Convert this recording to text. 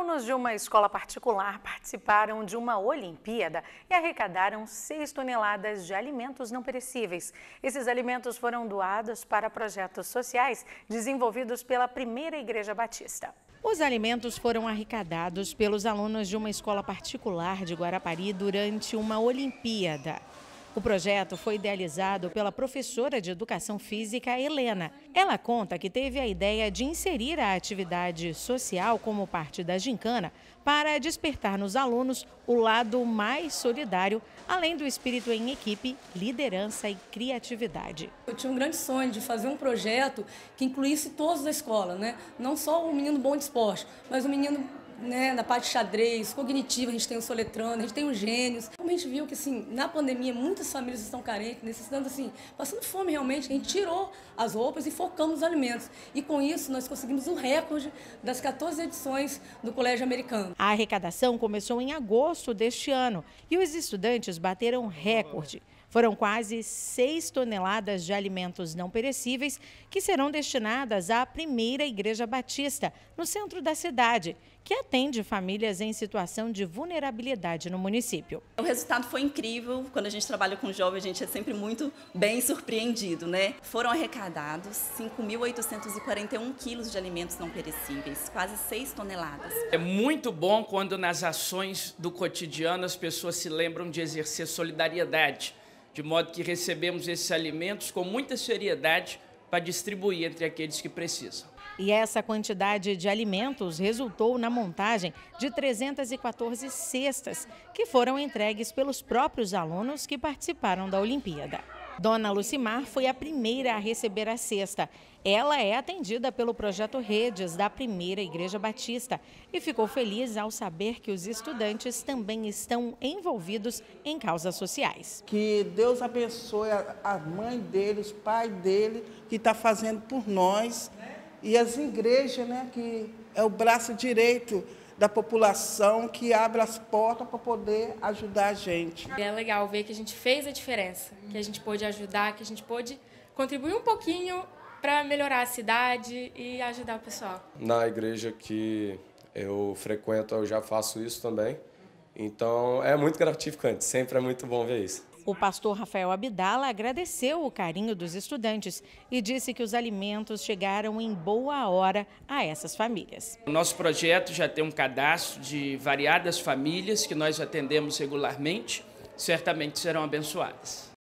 alunos de uma escola particular participaram de uma Olimpíada e arrecadaram 6 toneladas de alimentos não perecíveis. Esses alimentos foram doados para projetos sociais desenvolvidos pela Primeira Igreja Batista. Os alimentos foram arrecadados pelos alunos de uma escola particular de Guarapari durante uma Olimpíada. O projeto foi idealizado pela professora de Educação Física, Helena. Ela conta que teve a ideia de inserir a atividade social como parte da gincana para despertar nos alunos o lado mais solidário, além do espírito em equipe, liderança e criatividade. Eu tinha um grande sonho de fazer um projeto que incluísse todos da escola, né? Não só o menino bom de esporte, mas o menino na parte de xadrez, cognitiva, a gente tem o soletrando, a gente tem os gênios. Como a gente viu que, assim, na pandemia, muitas famílias estão carentes, necessitando, assim, passando fome realmente, a gente tirou as roupas e focamos nos alimentos. E com isso, nós conseguimos o recorde das 14 edições do Colégio Americano. A arrecadação começou em agosto deste ano e os estudantes bateram recorde. Foram quase 6 toneladas de alimentos não perecíveis que serão destinadas à Primeira Igreja Batista, no centro da cidade, que atende famílias em situação de vulnerabilidade no município. O resultado foi incrível. Quando a gente trabalha com jovens, a gente é sempre muito bem surpreendido, né? Foram arrecadados 5.841 quilos de alimentos não perecíveis, quase 6 toneladas. É muito bom quando nas ações do cotidiano as pessoas se lembram de exercer solidariedade, de modo que recebemos esses alimentos com muita seriedade para distribuir entre aqueles que precisam. E essa quantidade de alimentos resultou na montagem de 314 cestas, que foram entregues pelos próprios alunos que participaram da Olimpíada. Dona Lucimar foi a primeira a receber a cesta. Ela é atendida pelo projeto Redes da Primeira Igreja Batista e ficou feliz ao saber que os estudantes também estão envolvidos em causas sociais. Que Deus abençoe a mãe dele, os pais dele, que está fazendo por nós, e as igrejas, né, que é o braço direito da população, que abre as portas para poder ajudar a gente. É legal ver que a gente fez a diferença, que a gente pôde ajudar, que a gente pôde contribuir um pouquinho para melhorar a cidade e ajudar o pessoal. Na igreja que eu frequento, eu já faço isso também, então é muito gratificante, sempre é muito bom ver isso. O pastor Rafael Abdala agradeceu o carinho dos estudantes e disse que os alimentos chegaram em boa hora a essas famílias. O nosso projeto já tem um cadastro de variadas famílias que nós atendemos regularmente, certamente serão abençoadas.